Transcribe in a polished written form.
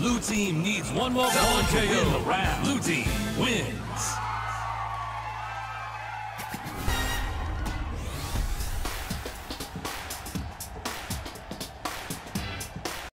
Blue team needs one more point to win the round. Blue team wins.